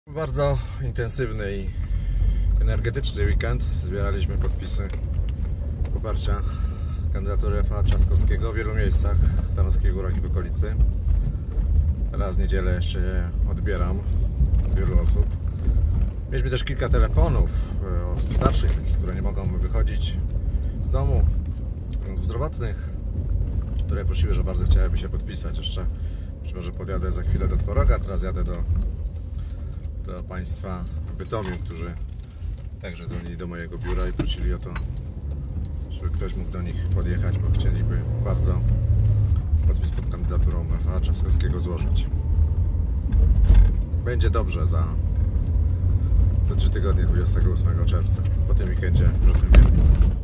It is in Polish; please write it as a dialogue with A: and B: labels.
A: Bardzo intensywny i energetyczny weekend. Zbieraliśmy podpisy poparcia kandydatury Rafała Trzaskowskiego w wielu miejscach w Tarnowskich Górach i w okolicy. Teraz w niedzielę jeszcze je odbieram wielu osób. Mieliśmy też kilka telefonów osób starszych, takich, które nie mogą wychodzić z domu, zdrowotnych, które prosiły, że bardzo chciałyby się podpisać. Jeszcze być może podjadę za chwilę do Tworoga, teraz jadę do Państwa w Bytomiu, którzy także dzwonili do mojego biura i prosili o to, żeby ktoś mógł do nich podjechać, bo chcieliby bardzo podpis pod kandydaturą Rafała Trzaskowskiego złożyć. Będzie dobrze za 3 tygodnie, 28 czerwca. Po tym weekendzie już o tym wiem.